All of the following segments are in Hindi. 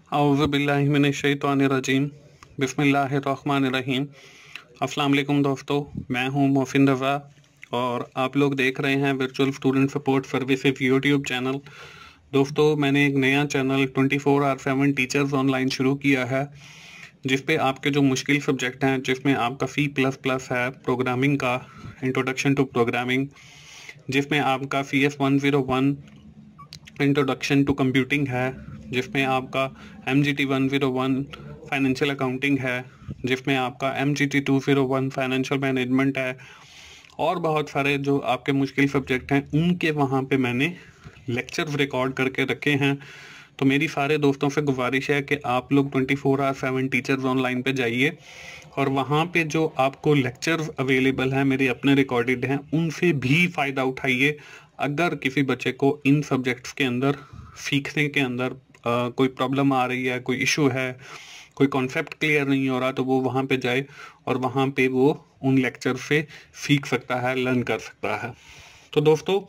औज़ु बिल्लाहि मिनश्शैतानिर्रजीम बिस्मिल्लाहिर्रहमानिर्रहीम। अस्सलाम वालेकुम दोस्तों, मैं हूं मोहसिन रज़ा और आप लोग देख रहे हैं virtual student support services YouTube channel. दोस्तों, मैंने एक नया चैनल 24/7 टीचर्स ऑनलाइन शुरू किया है, जिस पे आपके जो मुश्किल सब्जेक्ट हैं, जिसमें आपका C++ है, प्रोग्रामिंग का इंट्रोडक्शन टू प्रोग्रामिंग, जिसमें आपका CS101 इंट्रोडक्शन टू कंप्यूटिंग है, जिसमें आपका MGT101 फाइनेंशियल अकाउंटिंग है, जिसमें आपका MGT201 फाइनेंशियल मैनेजमेंट है और बहुत सारे जो आपके मुश्किल सब्जेक्ट हैं उनके वहाँ पे मैंने लेक्चर्स रिकॉर्ड करके रखे हैं। तो मेरी सारे दोस्तों से गुजारिश है कि आप लोग 24/7 टीचर्स ऑनलाइन पे जाइए और वहाँ पे जो आपको लेक्चर्स अवेलेबल हैं, मेरे अपने रिकॉर्डेड हैं, उनसे भी फ़ायदा उठाइए। अगर किसी बच्चे को इन सब्जेक्ट्स के अंदर सीखने के अंदर कोई प्रॉब्लम आ रही है, कोई इशू है, कोई कॉन्सेप्ट क्लियर नहीं हो रहा, तो वो वहाँ पे जाए और वहाँ पे वो उन लेक्चर से सीख सकता है, लर्न कर सकता है। तो दोस्तों,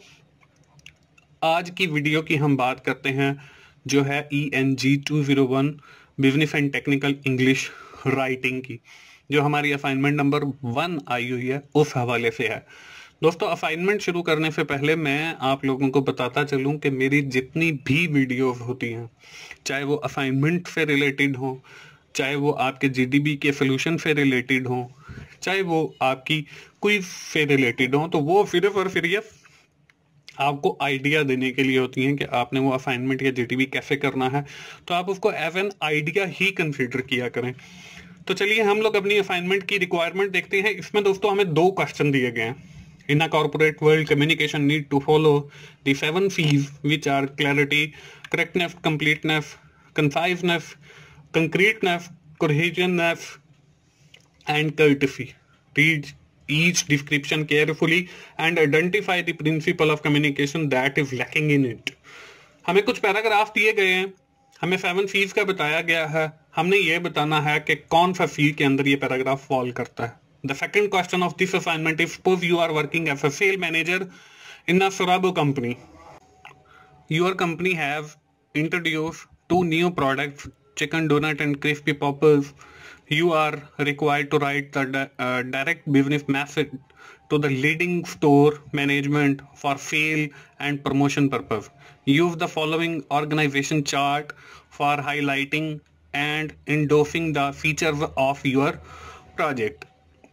आज की वीडियो की हम बात करते हैं जो है ENG201 business and technical English writing की, जो हमारी असाइनमेंट नंबर 1 आई हुई है, उस हवाले से है। दोस्तों, असाइनमेंट शुरू करने से पहले मैं आप लोगों को बताता चलूं कि मेरी जितनी भी वीडियोस होती हैं, चाहे वो असाइनमेंट से रिलेटेड हो, चाहे वो आपके GDB के सोल्यूशन से रिलेटेड हो, चाहे वो आपकी क्विज से रिलेटेड हो, तो वो सिर्फ और सिर्फ आपको आइडिया देने के लिए होती हैं कि आपने वो असाइनमेंट या GDB कैसे करना है, तो आप उसको एज एन आइडिया ही कंसिडर किया करें। तो चलिए हम लोग अपनी असाइनमेंट की रिक्वायरमेंट देखते हैं। इसमें दोस्तों हमें 2 क्वेश्चन दिए गए हैं। In a corporate world, communication need to follow the 7 C's, which are clarity, correctness, completeness, conciseness, concreteness, cohesiveness, and courtesy. Read each description carefully and identify the principle of communication that is lacking in it. हमें कुछ पैराग्राफ दिए गए हैं, हमें 7 C's का बताया गया है, हमने ये बताना है कि कौन सा C के अंदर ये पैराग्राफ फॉल करता है। The second question of this assignment is, suppose you are working as a sales manager in a Sorabo company. Your company has introduced 2 new products, chicken donut and crispy poppers. You are required to write the direct business message to the leading store management for sale and promotion purpose. Use the following organization chart for highlighting and endorsing the features of your product.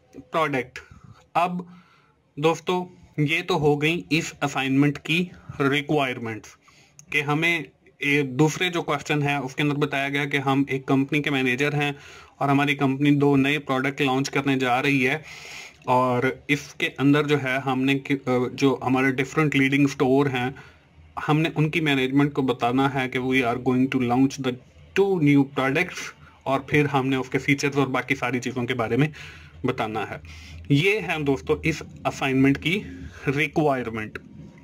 अब दोस्तों, ये तो हो गई इस असाइनमेंट की रिक्वायरमेंट्स कि हमें दूसरे जो क्वेश्चन है उसके अंदर बताया गया कि हम एक कंपनी के मैनेजर हैं और हमारी कंपनी 2 नए प्रोडक्ट लॉन्च करने जा रही है और इसके अंदर जो है हमने जो हमारे डिफरेंट लीडिंग स्टोर हैं, हमने उनकी मैनेजमेंट को बताना है कि we are going to launch the 2 new products और फिर हमने उसके फीचर्स और बाकी सारी चीज़ों के बारे में बताना है। ये है दोस्तों इस असाइनमेंट की रिक्वायरमेंट।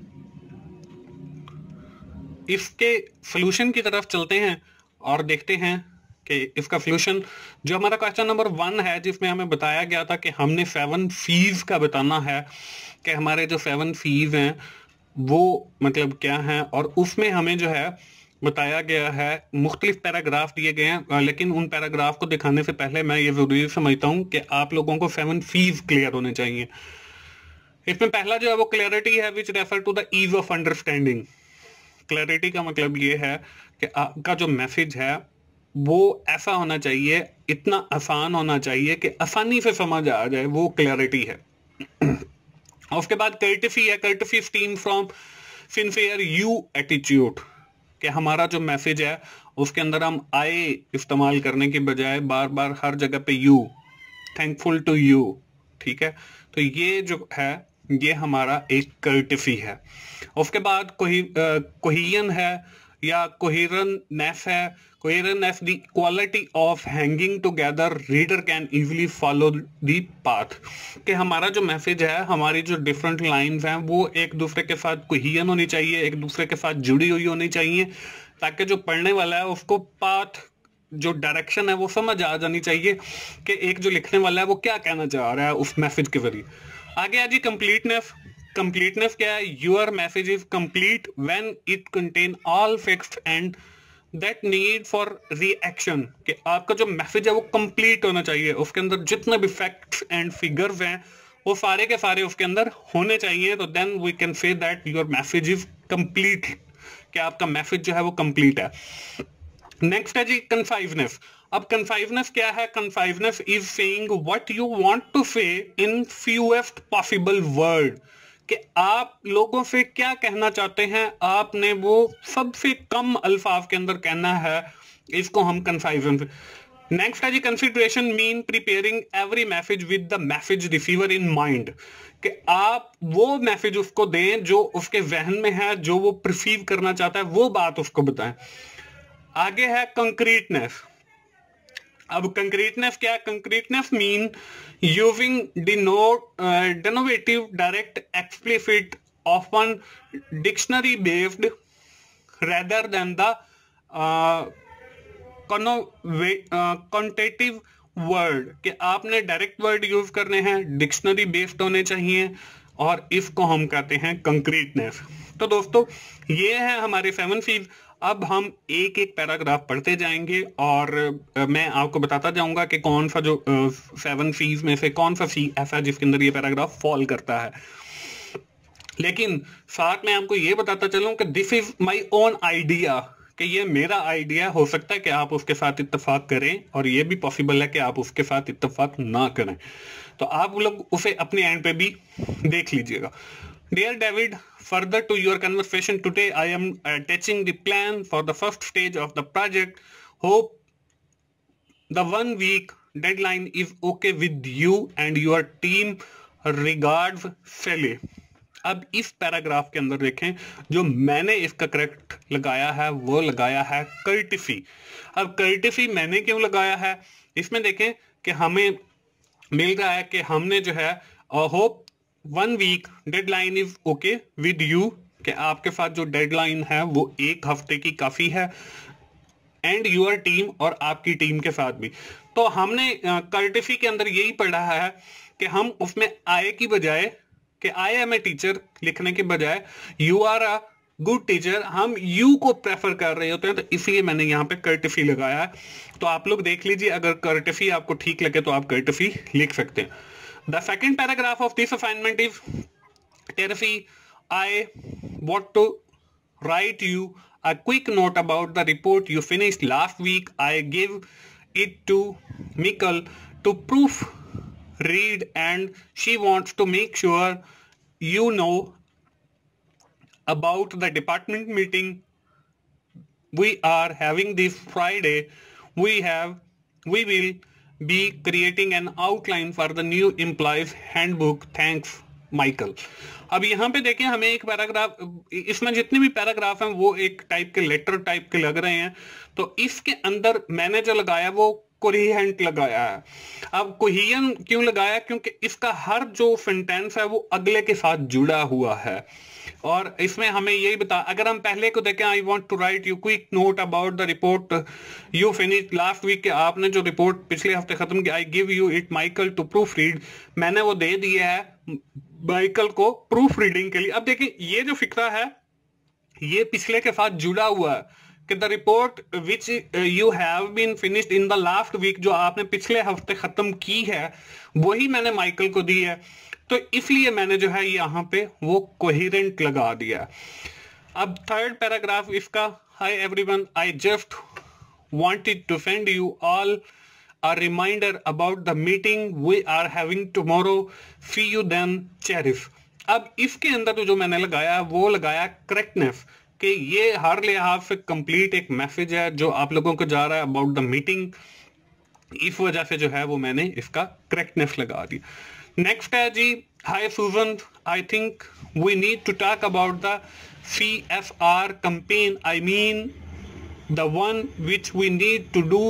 इसके सॉल्यूशन की तरफ चलते हैं और देखते हैं कि इसका सॉल्यूशन जो हमारा क्वेश्चन नंबर 1 है, जिसमें हमें बताया गया था कि हमने 7 C's का बताना है कि हमारे जो 7 C's हैं वो मतलब क्या हैं, और उसमें हमें जो है बताया गया है, मुख्तलिफ पैराग्राफ दिए गए हैं, लेकिन उन पैराग्राफ को दिखाने से पहले मैं ये जरूरी समझता हूँ कि आप लोगों को 7 C's क्लियर होने चाहिए। इसमें पहला जो है वो क्लैरिटी है, which refer to the ease of understanding. Clarity का मतलब ये है कि आपका जो मैसेज है वो ऐसा होना चाहिए, इतना आसान होना चाहिए कि आसानी से समझ आ जाए, वो क्लैरिटी है। उसके बाद कर्टसी है, courtesy stems from sincere you attitude, कि हमारा जो मैसेज है उसके अंदर हम आए इस्तेमाल करने के बजाय बार बार हर जगह पे यू, थैंकफुल टू यू, ठीक है। तो ये जो है ये हमारा एक कर्टसी है। उसके बाद कोहियन है या कोहेरेंटनेस है। Coherentness the quality of hanging together, reader can easily follow the path, कि हमारा जो मैसेज है, हमारी जो डिफरेंट लाइंस हैं वो एक दूसरे के साथ कोहियन होनी चाहिए, एक दूसरे के साथ जुड़ी हुई होनी चाहिए, ताकि जो पढ़ने वाला है उसको पाथ, जो डायरेक्शन है वो समझ आ जानी चाहिए कि एक जो लिखने वाला है वो क्या कहना चाह रहा है उस मैसेज के जरिए। आगे आ जी कंप्लीटनेस। कंप्लीटनेस क्या है? Your message is complete when it contain all facts and that need for reaction, कि आपका जो मैसेज है वो कंप्लीट होना चाहिए, उसके अंदर जितने भी फैक्ट्स एंड फिगर्स हैं वो सारे के सारे उसके अंदर होने चाहिए, तो then we can say that your message is complete, कि आपका मैसेज जो है वो कंप्लीट है। नेक्स्ट है जी कंसाइजनेस। अब कंसाइजनेस क्या है? Conciseness is saying what you want to say in fewest possible word, कि आप लोगों से क्या कहना चाहते हैं, आपने वो सबसे कम अल्फाज के अंदर कहना है, इसको हम कंसाइजनेस। नेक्स्ट है जी consideration, mean preparing every message with the message receiver in mind, कि आप वो मैसेज उसको दें जो उसके जहन में है, जो वो रिसीव करना चाहता है वो बात उसको बताएं। आगे है कंक्रीटनेस। अब कंक्रीटनेस क्या है? Concreteness mean using denotative direct explicit often dictionary based rather than the connotative word, कि आपने डायरेक्ट वर्ड यूज करने हैं, डिक्शनरी बेस्ड होने चाहिए, और इसको हम कहते हैं कंक्रीटनेस। तो दोस्तों ये है हमारे 7 C's। अब हम एक एक पैराग्राफ पढ़ते जाएंगे और मैं आपको बताता जाऊंगा कि कौन सा जो 7 C's में से कौन सा सी ऐसा जिसके अंदर ये पैराग्राफ फॉल करता है। लेकिन साथ में आपको ये बताता चलूं कि this is my own idea, कि ये मेरा आइडिया, हो सकता है कि आप उसके साथ इत्तेफाक करें और ये भी पॉसिबल है कि आप उसके साथ इत्तेफाक ना करें, तो आप लोग उसे अपने एंड पे भी देख लीजिएगा। Dear David, further to your conversation today, I am attaching the plan for the first stage of the project. Hope the 1 week deadline is okay with you and your team. Regards, Sally. अब इस पैराग्राफ के अंदर देखें, जो मैंने इसका करेक्ट लगाया है वो लगाया है कर्टिसी। अब कर्टिसी मैंने क्यों लगाया है, इसमें देखें कि हमें मिल रहा है कि हमने जो है hope 1 week deadline is okay with you, कि आपके साथ जो डेडलाइन है वो 1 हफ्ते की काफी है, एंड यूर टीम, और आपकी टीम के साथ भी। तो हमने कर्टिसी के अंदर यही पढ़ा है कि हम उसमें आए की बजाय, कि आई एम ए टीचर लिखने के बजाय you are a good teacher, हम यू को प्रेफर कर रहे होते हैं, तो इसलिए मैंने यहाँ पे कर्टिसी लगाया है। तो आप लोग देख लीजिए, अगर कर्टिसी आपको ठीक लगे तो आप कर्टिसी लिख सकते हैं। The second paragraph of this assignment is Terfi, I want to write you a quick note about the report you finished last week. I gave it to Mikkel to proofread and she wants to make sure you know about the department meeting we are having this Friday. We will be creating an outline for the new employees handbook. Thanks, Michael. अब यहाँ पे देखें, हमें एक पैराग्राफ, इसमें जितने भी पैराग्राफ हैं वो एक टाइप के लेटर टाइप के लग रहे हैं, तो इसके अंदर मैंने जो लगाया वो कोहेरेंट लगाया है। अब कोहेरेंट क्यों लगाया? क्योंकि इसका हर जो सेंटेंस है वो अगले के साथ जुड़ा हुआ है, और इसमें हमें यही बता, अगर हम पहले को देखें, I want to write you quick note about the report you finish last week, आपने जो रिपोर्ट पिछले हफ्ते खत्म किया, I give you it Michael to proofread, मैंने वो दे दिया है माइकल को प्रूफ रीडिंग के लिए। अब देखिए ये जो फिक्रा है ये पिछले के साथ जुड़ा हुआ है, कि the report which you have been finished in the last week, जो आपने पिछले हफ्ते खत्म की है वही मैंने माइकल को दी है, तो इसलिए मैंने जो है यहाँ पे वो कोहेरेंट लगा दिया। अब थर्ड पैराग्राफ इसका, hi everyone, I just wanted to send you all a reminder about the meeting we are having tomorrow. See you then, Cherif. अब इसके अंदर जो मैंने लगाया वो लगाया करेक्टनेस, कि ये हर लिहाज से कंप्लीट एक मैसेज है जो आप लोगों को जा रहा है अबाउट द मीटिंग, इस वजह से जो है वो मैंने इसका करेक्टनेस लगा दी। नेक्स्ट है जी, hi Susan, I think we need to talk about the CSR campaign. I mean the one which we need to do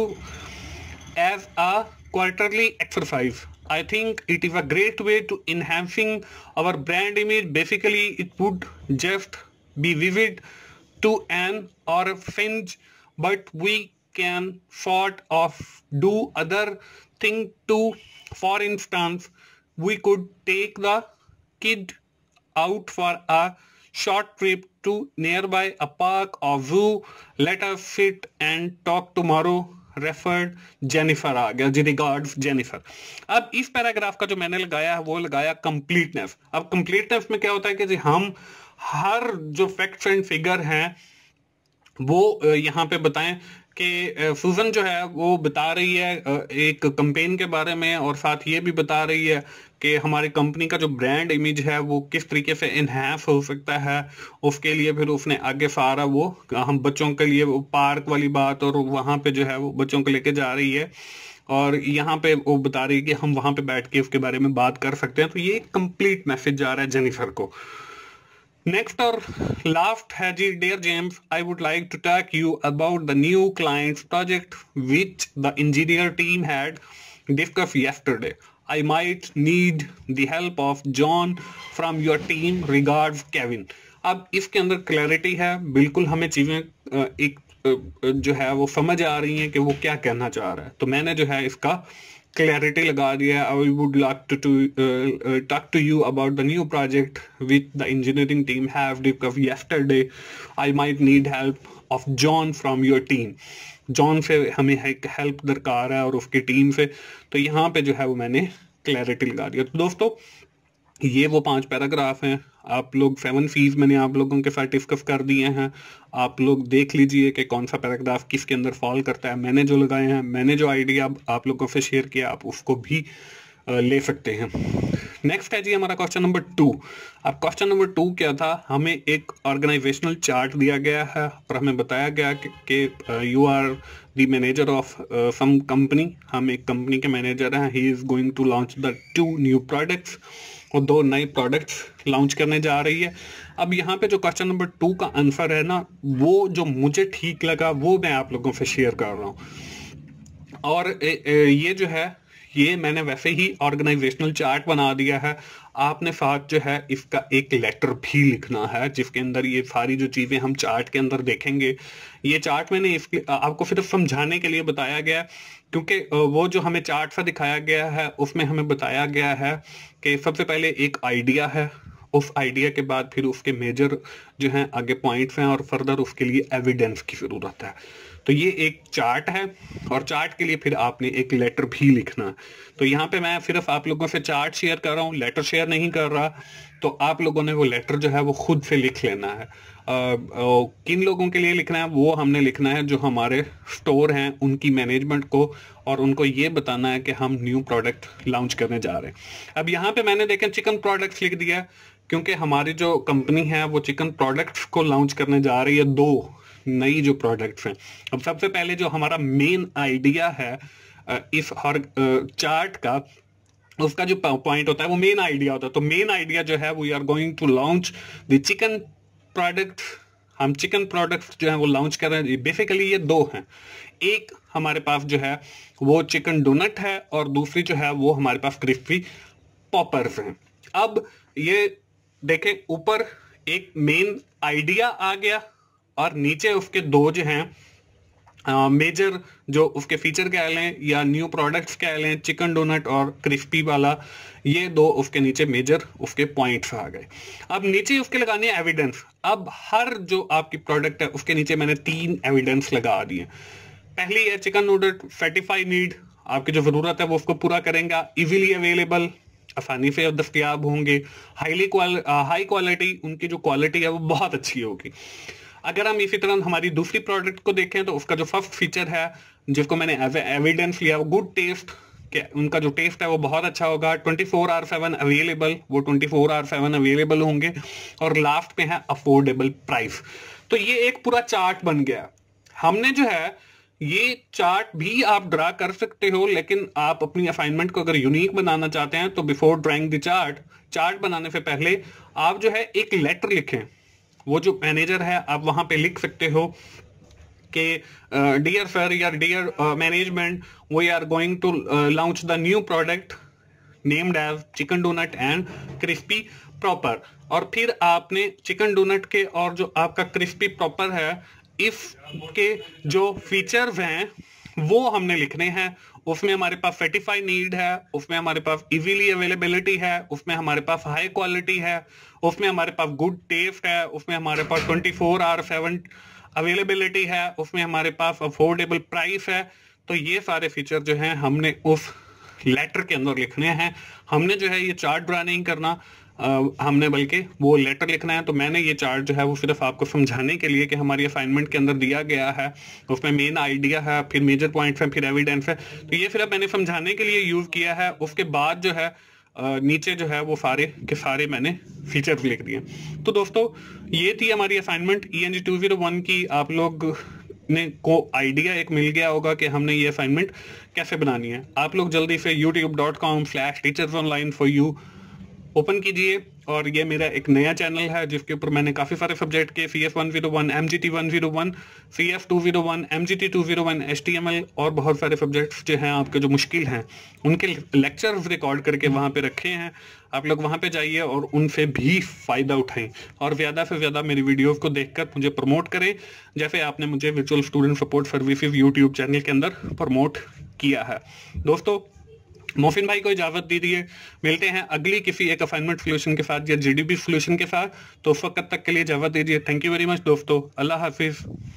as a quarterly exercise. I think it is a great way to enhancing our brand image. Basically, it would just be vivid to an or fringe, but we can sort of do other thing too. For instance, we could take the kid out for a short trip to nearby a park or zoo. Let us sit and talk tomorrow. Referred Jennifer आ गया जी, रिगार्ड्स जेनिफर। अब इस पैराग्राफ का जो मैंने लगाया है वो लगाया कंप्लीटनेस। अब कंप्लीटनेस में क्या होता है कि जी हम हर जो फैक्ट्स एंड फिगर हैं वो यहाँ पे बताएं कि सूजन जो है वो बता रही है एक कंपेन के बारे में, और साथ ये भी बता रही है कि हमारी कंपनी का जो ब्रांड इमेज है वो किस तरीके से इनहेंस हो सकता है। उसके लिए फिर उसने आगे सारा वो हम बच्चों के लिए वो पार्क वाली बात, और वहां पे जो है वो बच्चों को लेके जा रही है, और यहाँ पे वो बता रही है कि हम वहां पे बैठ के उसके बारे में बात कर सकते हैं। तो ये कंप्लीट मैसेज जा रहा है जेनिफर को। नेक्स्ट और लास्ट है जी, dear James, I would like to talk you about the new clients project which the engineer team had discuss yesterday. I might need the help of John from your team. Regards, Kevin. अब इसके अंदर क्लैरिटी है, बिल्कुल हमें चीजें एक जो है वो समझ आ रही हैं कि वो क्या कहना चाह रहा है। तो मैंने जो है इसका क्लैरिटी लगा दिया है। I would like to talk to you about the new project with the engineering team have discussed yesterday. I might need help of John from your team. John से हमें एक हेल्प दरकार है और उसकी टीम से। तो यहाँ पे जो है वो मैंने क्लैरिटी लगा दिया। तो दोस्तों ये वो 5 पैराग्राफ हैं। आप लोग 7 फीस मैंने आप लोगों के साथ डिस्कस कर दिए हैं। आप लोग देख लीजिए कि कौन सा पैराग्राफ किसके अंदर फॉल करता है। मैंने जो लगाए हैं, मैंने जो आइडिया आप लोगों से शेयर किया, आप उसको भी ले सकते हैं। नेक्स्ट है जी हमारा क्वेश्चन नंबर 2। अब क्वेश्चन नंबर 2 क्या था, हमें एक ऑर्गेनाइजेशनल चार्ट दिया गया है और हमें बताया गया कि you are the manager of some company. हम एक कंपनी के मैनेजर हैं। He is going to launch the 2 new products, और 2 नए प्रोडक्ट्स लॉन्च करने जा रही है। अब यहाँ पे जो क्वेश्चन नंबर 2 का आंसर है ना, वो जो मुझे ठीक लगा वो मैं आप लोगों से शेयर कर रहा हूँ। और ये जो है ये मैंने वैसे ही ऑर्गेनाइजेशनल चार्ट बना दिया है। आपने साथ जो है इसका एक लेटर भी लिखना है जिसके अंदर ये सारी जो चीजें हम चार्ट के अंदर देखेंगे। ये चार्ट मैंने इसके आपको सिर्फ समझाने के लिए बताया गया, क्योंकि वो जो हमें चार्ट सा दिखाया गया है उसमें हमें बताया गया है कि सबसे पहले एक आइडिया है, उस आइडिया के बाद फिर उसके मेजर जो हैं आगे पॉइंट्स हैं, और फर्दर उसके लिए एविडेंस की जरूरत है। तो ये एक चार्ट है, और चार्ट के लिए फिर आपने एक लेटर भी लिखना है। तो यहाँ पे मैं सिर्फ आप लोगों से चार्ट शेयर कर रहा हूँ, लेटर शेयर नहीं कर रहा। तो आप लोगों ने वो लेटर जो है वो खुद से लिख लेना है। किन लोगों के लिए लिखना है, वो हमने लिखना है जो हमारे स्टोर हैं उनकी मैनेजमेंट को, और उनको ये बताना है कि हम न्यू प्रोडक्ट लॉन्च करने जा रहे हैं। अब यहाँ पे मैंने देखें चिकन प्रोडक्ट्स लिख दिया, क्योंकि हमारी जो कंपनी है वो चिकन प्रोडक्ट्स को लॉन्च करने जा रही है, 2 नई जो प्रोडक्ट्स हैं। अब सबसे पहले जो हमारा मेन आइडिया है इस हर चार्ट का, उसका जो पॉइंट होता है वो मेन आइडिया होता है। तो मेन आइडिया जो है we are going to launch the chicken product. हम चिकन प्रोडक्ट्स जो है वो लॉन्च कर रहे हैं। बेसिकली ये 2 हैं। एक हमारे पास जो है वो चिकन डोनट है, और दूसरी जो है वो हमारे पास क्रिस्पी पॉपर्स हैं। अब ये देखें, ऊपर एक मेन आइडिया आ गया, और नीचे उसके 2 जो हैं मेजर जो उसके फीचर कह लें या न्यू प्रोडक्ट्स कह लें, चिकन डोनट और क्रिस्पी वाला, ये 2 उसके नीचे मेजर उसके पॉइंट्स आ गए। अब नीचे उसके लगाने हैं एविडेंस। अब हर जो आपकी प्रोडक्ट है उसके नीचे मैंने 3 एविडेंस लगा दिए। पहली है चिकन नूडल सेटिफाई नीड, आपकी जो जरूरत है वो उसको पूरा करेगा। इजीली अवेलेबल, आसानी से दस्तयाब होंगे। हाई क्वालिटी, उनकी जो क्वालिटी है वो बहुत अच्छी होगी। अगर हम इसी तरह हमारी दूसरी प्रोडक्ट को देखें तो उसका जो फर्स्ट फीचर है जिसको मैंने एज एविडेंस लिया, वो गुड टेस्ट, उनका जो टेस्ट है वो बहुत अच्छा होगा। 24/7 अवेलेबल, वो 24/7 अवेलेबल होंगे। और लास्ट पे है अफोर्डेबल प्राइस। तो ये एक पूरा चार्ट बन गया। हमने जो है ये चार्ट भी आप ड्रा कर सकते हो, लेकिन आप अपनी असाइनमेंट को अगर यूनिक बनाना चाहते हैं तो बिफोर ड्राइंग द चार्ट बनाने से पहले आप जो है एक लेटर लिखें। वो जो मैनेजर है आप वहां पे लिख सकते हो कि डियर सर या dear management, we are going to launch the new product named as chicken donut and crispy proper. और फिर आपने चिकन डोनट के और जो आपका क्रिस्पी प्रॉपर है, इसके जो फीचर्स हैं वो हमने लिखने हैं, उसमें हमारे पास सेटिफाई नीड है, उसमें हमारे पास इजीली अवेलेबिलिटी है, उसमें हमारे पास हाई क्वालिटी है, उसमें हमारे पास गुड टेस्ट है, उसमें हमारे पास 24/7 अवेलेबिलिटी है, उसमें हमारे पास अफोर्डेबल प्राइस है। तो ये सारे फीचर जो हैं हमने उस लेटर के अंदर लिखने हैं। हमने जो है ये चार्ट ड्रा नहीं करना, हमने बल्कि वो लेटर लिखना है। तो मैंने ये चार्ट जो है वो सिर्फ आपको समझाने के लिए कि हमारी असाइनमेंट के अंदर दिया गया है, उसमें मेन आइडिया है, फिर मेजर पॉइंट्स है, फिर एविडेंस है। तो ये सिर्फ मैंने समझाने के लिए यूज किया है। उसके बाद जो है नीचे जो है वो सारे के सारे मैंने फीचर्स लिख दिए। तो दोस्तों ये थी हमारी असाइनमेंट ENG201 की। आप लोग ने को आइडिया एक मिल गया होगा कि हमने ये असाइनमेंट कैसे बनानी है। आप लोग जल्दी से youtube.com/teachersonline4u ओपन कीजिए, और ये मेरा एक नया चैनल है जिसके ऊपर मैंने काफ़ी सारे सब्जेक्ट के CS101, MGT101, CF201, MGT201, HTML और बहुत सारे सब्जेक्ट्स जो हैं आपके जो मुश्किल हैं उनके लेक्चर्स रिकॉर्ड करके वहाँ पे रखे हैं। आप लोग वहाँ पे जाइए और उनसे भी फ़ायदा उठाएं, और ज़्यादा से ज़्यादा मेरी वीडियोज़ को देखकर मुझे प्रमोट करें, जैसे आपने मुझे virtual student support services YouTube channel के अंदर प्रमोट किया है। दोस्तों मोहसिन भाई को इजाजत दीजिए, मिलते हैं अगली किसी एक असाइनमेंट सोल्यूशन के साथ या GDP सोल्यूशन के साथ। तो उस वक्त तक के लिए इजाजत दीजिए। थैंक यू वेरी मच दोस्तों, अल्लाह हाफिज।